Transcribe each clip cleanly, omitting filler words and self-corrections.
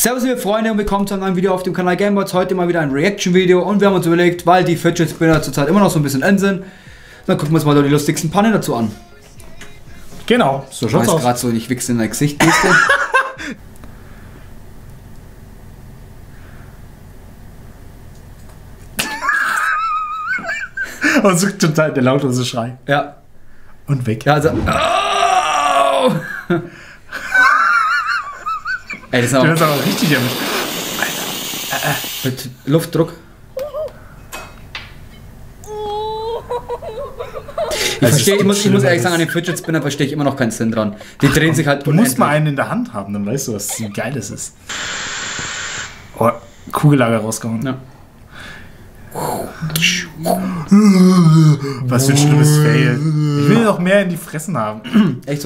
Servus liebe Freunde und willkommen zu einem neuen Video auf dem Kanal Gamebots. Heute mal wieder ein Reaction-Video und wir haben uns überlegt, weil die Fidget Spinner zurzeit immer noch so ein bisschen in sind, dann gucken wir uns mal die lustigsten Pannen dazu an. Genau, so schaut's aus. gerade so, ich wichse in dein Gesicht, Geste. Und so total der lautlose Schrei. Ja. Und weg. Ja, also. Oh! Ey, das ist auch. Du hast aber richtig erwischt. Mit Luftdruck. Ich muss ehrlich sagen, an den Fidget Spinner verstehe ich immer noch keinen Sinn dran. Die drehen sich halt. Du musst mal einen in der Hand haben, dann weißt du, wie geil das ist. Oh, Kugellager rausgehauen. Ja. Was für ein schlimmes Fail. Ich will noch mehr in die Fressen haben. Echt so.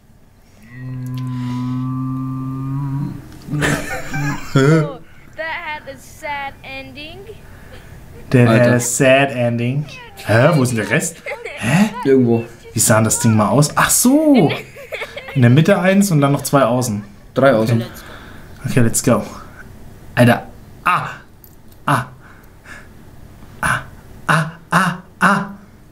Oh, that had a sad ending. Der Alter. had a sad ending. Hä? Wo ist denn der Rest? Hä? Irgendwo. Wie sah das Ding mal aus? Ach so! In der Mitte eins und dann noch zwei außen. 3 außen. Okay, let's go. Alter. Ah! Ah! Ah! Ah! Ah! Ah!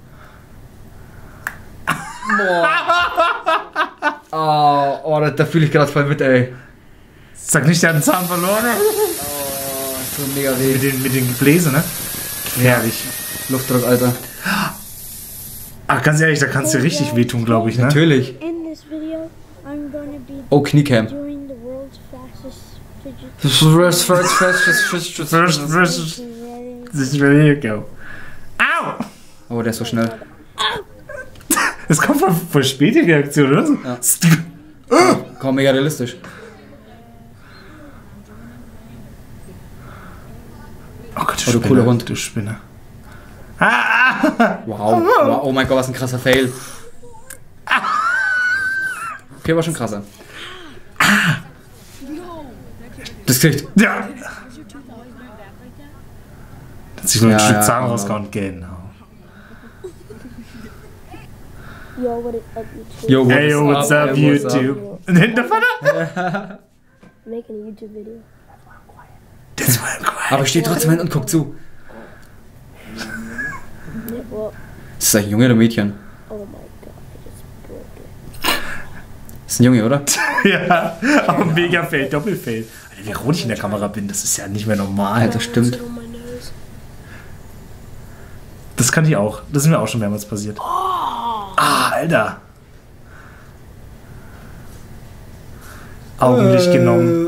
Oh, da fühle ich gerade voll mit, ey. Sag nicht, der hat einen Zahn verloren. So mega weh. Mit den Gebläse, ne? Gefährlich. Luftdruck, Alter. Ach, ganz ehrlich, da kannst du dir richtig wehtun, glaube ich, ne? Natürlich. In this video, I'm gonna be Oh, Kniecam. doing the world's fastest fidget This is really go. Au! Oh, der ist so schnell. Es kommt voll spät, die Reaktion, oder? Ja. Komm, mega realistisch. Oh Gott, Oh, du cooler Hund. Du Spinne. Ah! Wow. Wow. Oh mein Gott, was ein krasser Fail. Okay, war schon krasser. Das kriegt. Ja! Hat sich nur ein Ja, Stück ja, Zahn genau. rausgehauen. Genau. Yo, what is up, YouTube? Yo, Hey, yo, what's up, Hey, what's YouTube? Und hinter Vater? Making a YouTube video. Das war ein Quatsch. Aber steht trotzdem hin und guckt zu. Well, Ist das ein Junge oder Mädchen? oh my god, I just broke it. Ist ein Junge, oder? Ja, aber mega Fail, Doppelfail. Alter, wie rot ich in der Kamera bin, das ist ja nicht mehr normal. Alter, stimmt. On my nose. Das kann ich auch. Das ist mir auch schon mehrmals passiert. Ah, Alter. Augenlicht genommen.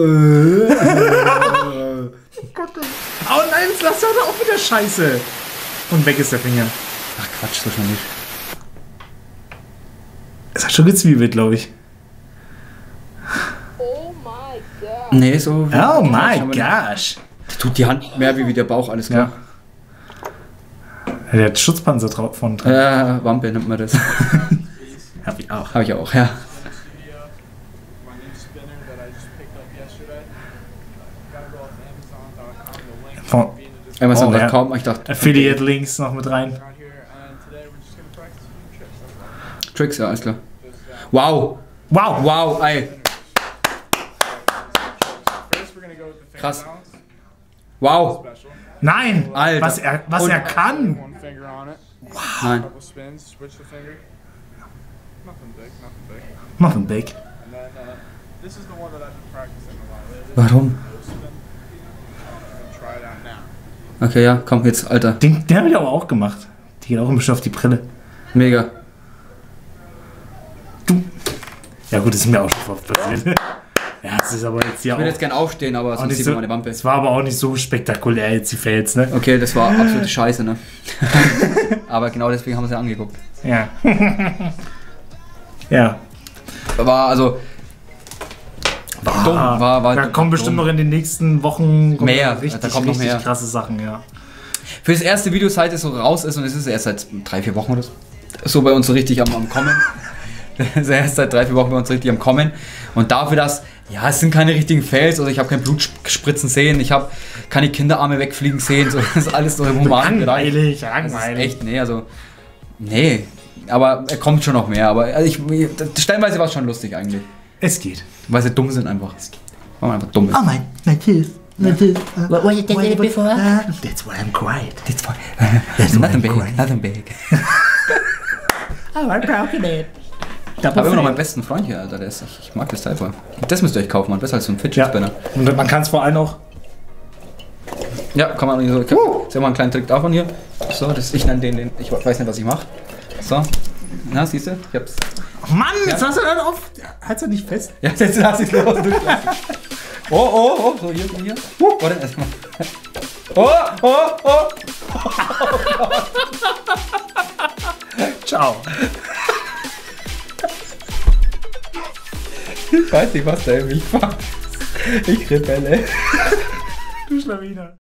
Oh nein, jetzt lass doch auch wieder Scheiße. Und weg ist der Finger. Ach Quatsch, so schon nicht. Es hat schon gezwiebelt, glaube ich. Oh my god. Nee, so. Oh my Aber nicht. gosh. Tut die Hand mehr wie der Bauch, alles klar. Ja, der hat Schutzpanzer drauf von drin. Wampe nennt man das. Hab ich auch. Habe ich auch, ja. Von Amazon Oh, ja. kaum, ich dachte. Affiliate Links noch mit rein. Tricks, ja, alles klar. Wow! Wow. Wow, ey. Krass. Wow! Nein. Alter. Was Und- er kann. Nein. Nothing big. Warum? Okay, ja, komm jetzt, Alter. Den habe ich aber auch gemacht. Die geht auch ein bisschen auf die Brille. Mega. Ja gut, das ist mir auch schon passiert. Ja, das ist aber jetzt ja Ich würde auch, jetzt gern aufstehen, aber auch sonst nicht sieht so, man meine Wampe. es war aber auch nicht so spektakulär jetzt die Fails, ne? Okay, das war absolute Scheiße, ne? Aber genau deswegen haben wir es ja angeguckt. Ja. Ja. War also. War dumm. War da kommen bestimmt noch in den nächsten Wochen Mehr, richtig, da kommt noch richtig mehr. krasse Sachen, ja. Für das erste Video, seit es so raus ist, und es ist erst seit 3-4 Wochen oder so bei uns so richtig am Kommen. Es ist erst seit 3-4 Wochen bei uns richtig am Kommen. Und dafür, dass, ja, es sind keine richtigen Fails, also ich habe kein Blut spritzen sehen, ich habe keine Kinderarme wegfliegen sehen, so, das ist alles so im humanen Bereich. Langweilig, Das ist langweilig. echt, nee, also, nee, aber er kommt schon noch mehr, aber also stellenweise war es schon lustig eigentlich. Es geht. Weil sie dumm sind einfach. weil man einfach dumm ist. Oh my teeth. My teeth. What you did before? That's why I'm quiet. That's nothing big, nothing big. Oh, I'm broken it. Ich habe immer noch meinen besten Freund hier, Alter. Ich mag das Teil voll. Das müsst ihr euch kaufen, man. Besser als so ein Fidget Spinner. Und man kann es vor allem auch. Ja, kann man so. Ist ja mal einen kleinen Trick davon hier. So, ich nenne den. Ich weiß nicht, was ich mache. So. Na, siehst du? Ich hab's. Mann, jetzt hast du dann auf. Halt's doch nicht fest. Ja, jetzt lass ich los. Oh. So, hier. Warte, erstmal. Oh. Ciao. Ich weiß nicht, was der mich macht. Ich rebelle. Du Schlawiner.